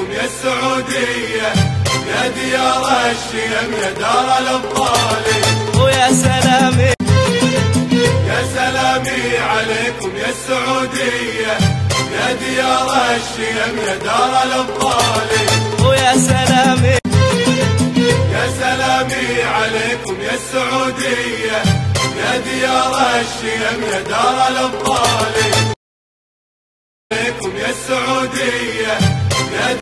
عليكم يا السعودية، يا ديار الشيم يا دار الأبطال. ويا سلامي يا سلامي عليكم يا السعودية، يا ديار الشيم يا دار الأبطال. ويا سلامي يا سلامي عليكم يا السعودية، يا ديار الشيم يا دار الأبطال. عليكم يا السعودية، يا